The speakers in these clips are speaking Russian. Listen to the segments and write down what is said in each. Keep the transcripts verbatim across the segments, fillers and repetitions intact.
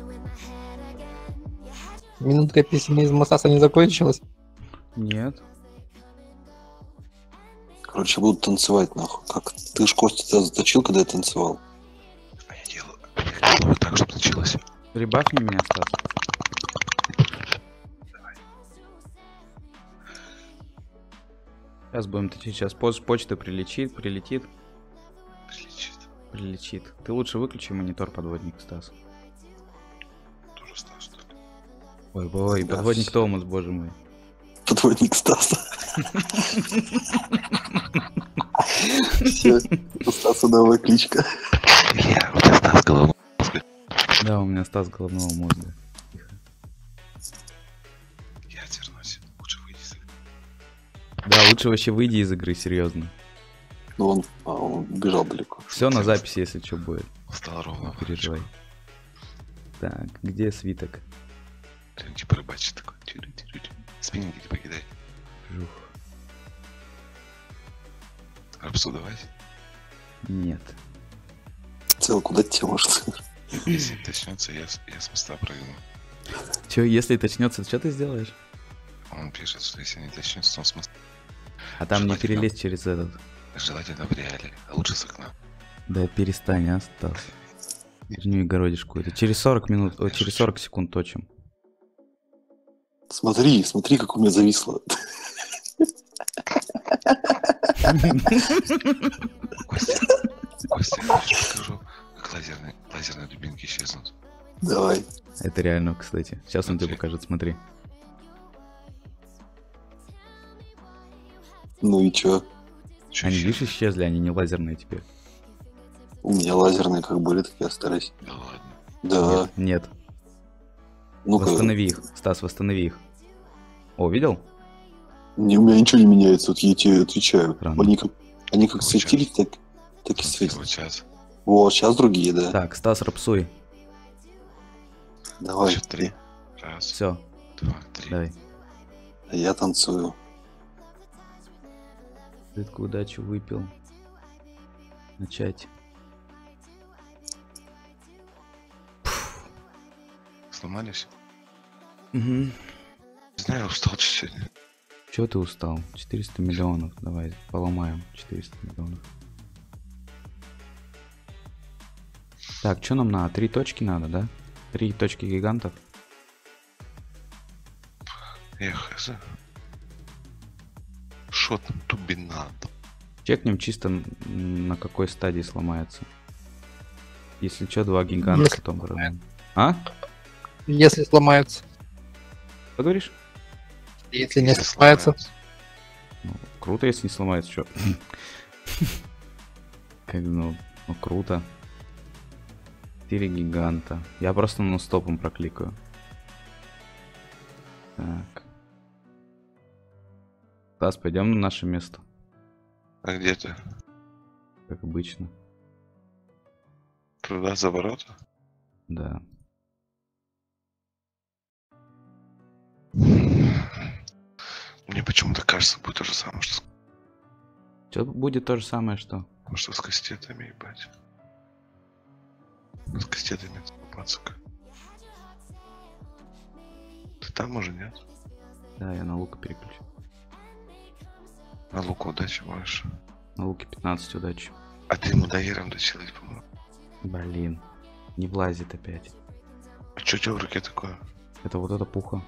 Минутка пессимизма Стаса не закончилась? Нет. Короче, буду танцевать нахуй. Как ты ж Костя тебя заточил, когда я танцевал? А я делаю, я делаю так, чтобы случилось. Ребафни меня, Стас. Сейчас будем точить. Сейчас поч почта прилетит, прилетит. Прилетит. Прилетит. Ты лучше выключи монитор, подводник, Стас. Тоже Стас, что ли? Ой, ой, Да, подводник всё. Томас, боже мой. Подводник Стаса. Все, у Стаса новая кличка. Я, у меня Стас головного мозга. Да, у меня Стас головного мозга. Тихо. Я отвернусь. Лучше выйди из игры. Да, лучше вообще выйди из игры, серьезно. Ну он, а, он убежал далеко. Все на записи, если что будет. Встал ровно. Не переживай. Так, где свиток? Ты типа рыбачит такой. Тюрю-тюрю-тюрю. Спиннинги не покидай. Жух. Рапсу давай. Нет. Цел, куда ты можешь? Если начнется, я, с- я с моста прыгну. Че, если начнется, что ты сделаешь? Он пишет, что если не начнется, то он с моста. А там не Желательно. перелезть через этот. Желательно в реале, а лучше с окна. Да перестань, а, Стас. Херню и городишку. Это через сорок минут, о, через сорок секунд точим. Смотри, смотри, как у меня зависло. Костя, Костя, я сейчас покажу, как лазерные, лазерные дубинки исчезнут. Давай. Это реально, кстати. Сейчас он тебе Смотри. покажет, смотри. Ну и чё? Чё Они, исчезнут? видишь, исчезли, они не лазерные теперь. У меня лазерные как были, так и остались. Да ладно. Да. Нет, нет. Ну-ка. Восстанови их, Стас, восстанови их. О, видел? Не, у меня ничего не меняется, вот я тебе отвечаю. Странно. Они как, они как Вот светились, так, так и Смотри, светят. вот сейчас. Вот, сейчас другие, да. Так, Стас, рапсуй. Давай. Счет три. Раз, Все, два, три. давай. А я танцую. Рыбку удачу выпил. Начать. Сломались? Угу. Не знаю, устал чуть сегодня. Чего ты устал? четыреста миллионов. Давай, поломаем четыреста миллионов. Так, что нам надо? Три точки надо, да? Три точки гигантов. Эх, хз. Шот тубинат. Чекнем чисто м, на какой стадии сломается. Если что, два гиганта Если- потом выровняем. А? Если сломается. Что говоришь? Если не Если сломается. Ну, круто, если не сломается, что? Как, ну, ну, круто. Четыре гиганта. Я просто ну стопом прокликаю. Так. Стас, пойдем на наше место, А где ты? как обычно. Туда за ворота? Да. Мне почему-то кажется, будет то же самое, что, с- Что будет то же самое, что? что с кастетами, ебать. С кастетами, пацака. Ты там уже, нет? Да, я на лука переключу. На луку удачи можешь. На луке пятнадцать удачи. А ты ему довером дочилась, по-моему. Блин. Не влазит опять. А что у тебя в руке такое? Это вот эта пуха.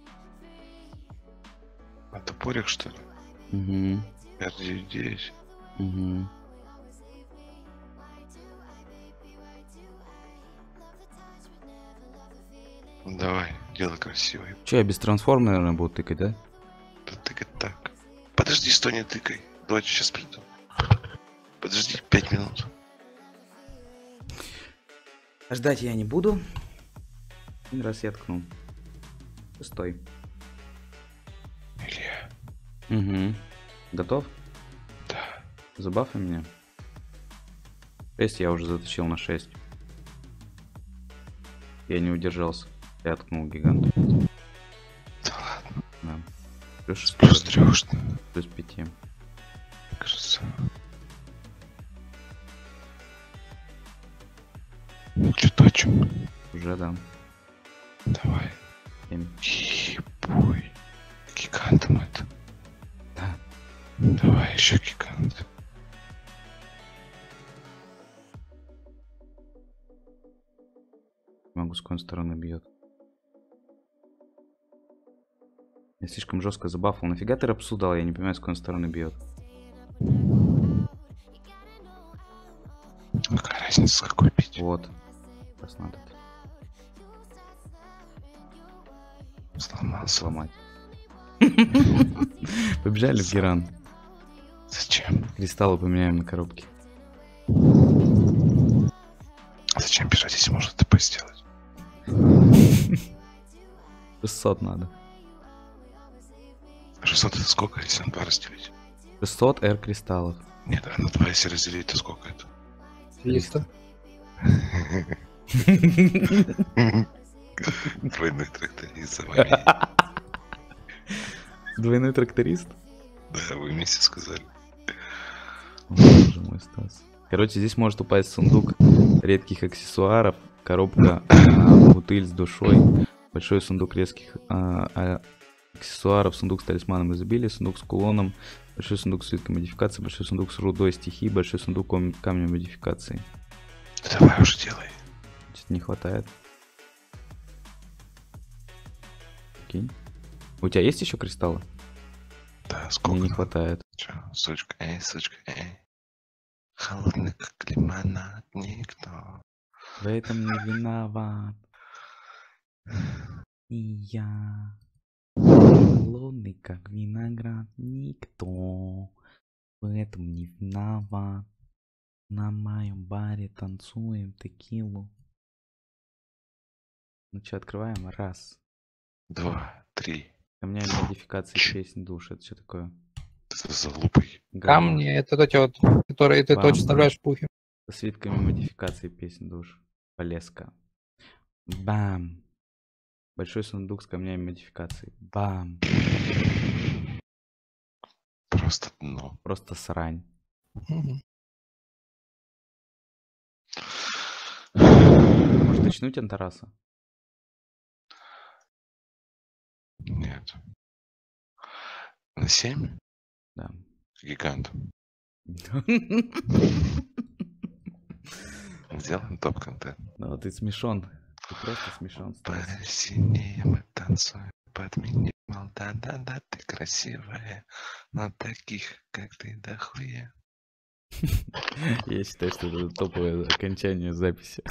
А топорик, что ли? Угу. пять девять девять. Угу. Ну, давай, делай красивый. Че, я без трансформа, наверное, буду тыкать, да? Да тыкай так. Подожди, стой, не тыкай. Давайте сейчас приду. Подожди пять минут. Ждать я не буду. Один раз я ткнул. Стой. Илья. Угу. Готов? Да. Забафай меня. шесть я уже заточил на шесть. Я не удержался. Я ткнул гиганта. Да ладно. Да. Плюс шесть, Плюс трех, что ли, плюс пяти. кажется. Что точим? Уже да. Ой, гигантом это. Да. Давай еще гигант. Могу с какой стороны бьет. Я слишком жестко забафал. Нафига ты рапсу дал? Я не понимаю, с какой стороны бьет. Какая разница, с какой бить? Вот. Сейчас надо Сломался. сломать. Побежали в Геран. Зачем? Кристаллы поменяем на коробки. А зачем бежать, если можно ТП сделать? шестьсот надо. шестьсот это сколько, если на два разделить? шестьсот эр кристаллов. Нет, а на два если разделить, то сколько это? триста. Двойной тракторист за вами. Двойной тракторист? Да, вы вместе сказали. Боже мой, Стас. Короче, здесь может упасть сундук редких аксессуаров, коробка, а, бутыль с душой, большой сундук редких а, а, аксессуаров, сундук с талисманом изобилия, сундук с кулоном, большой сундук с свиткой модификации, большой сундук с рудой стихии, большой сундук ком- камня модификации. Да давай уже делай. Что-то не хватает. Окей. У тебя есть еще кристаллы? Да, Мне сколько? не хватает. Чё, сучка, эй, сучка, эй. Холодный, как лимонад, никто. В этом не виноват. И я. Холодный, как виноград, никто. В этом не виноват. На моем баре танцуем текилу. Ну что, открываем? Раз. Два, три. У меня модификации песни душ. Это что такое? Это за лупой. Камни — это вот эти вот, которые ты Бам. точно вставляешь в пухе. Со свитками модификации песен душ. Полеска. Бам. Большой сундук с камнями модификации. Бам. Просто дно. Просто срань. Мгм. Может очнуть Антараса? Нет. На семь? Да. Гигант. Сделаем топ-контент. Ну ты смешон. Ты просто смешон, Стас. Посильнее мы танцуем под минимал. Да-да-да, ты красивая. Но таких, как ты, дохуя. Я считаю, что это топовое окончание записи.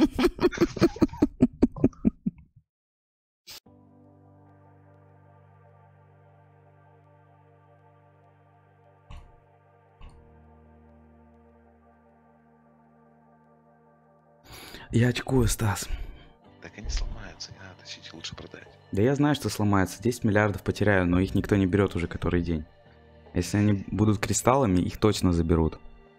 Я очкую, Стас. Так они сломаются, не надо тащить, лучше продать. Да я знаю, что сломается. десять миллиардов потеряю, но их никто не берет уже который день. Если они будут кристаллами, их точно заберут.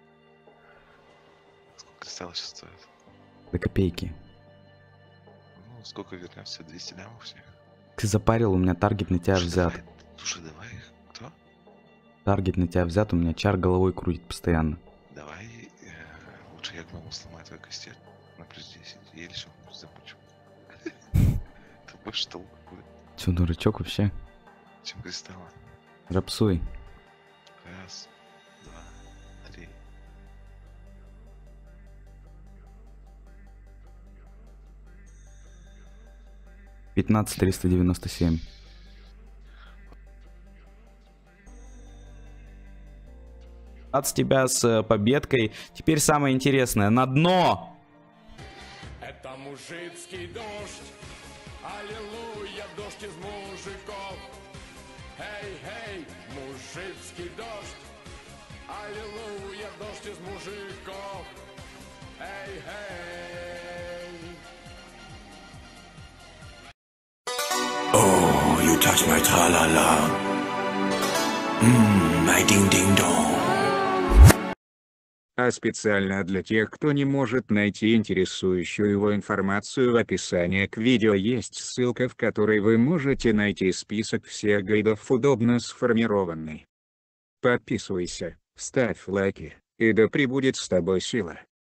Сколько кристаллов сейчас стоит? До копейки. Ну, сколько вернемся? двести лямов всех? Ты запарил, у меня таргет на тебя Слушай, взят. давай, слушай, давай их. Кто? Таргет на тебя взят, у меня чар головой крутит постоянно. Давай, э, лучше я гному сломаю твой костель на плюс десять. Или еще плюс замучу. Ты больше толку будет, Че, дурачок вообще? чем кристалла. Рапсуй. Раз, два, три. пятнадцать триста девяносто семь. Рад с тебя с э, победкой. Теперь самое интересное. На дно! Это мужицкий дождь, аллилуйя, дождь из мужиков. Эй, эй, мужицкий дождь, аллилуйя, дождь из мужиков. Эй, эй. Oh, you touch my tra-la-la. Mmm, my ding-ding-dong. А специально для тех, кто не может найти интересующую его информацию, в описании к видео есть ссылка, в которой вы можете найти список всех гайдов, удобно сформированный. Подписывайся, ставь лайки, и да пребудет с тобой сила.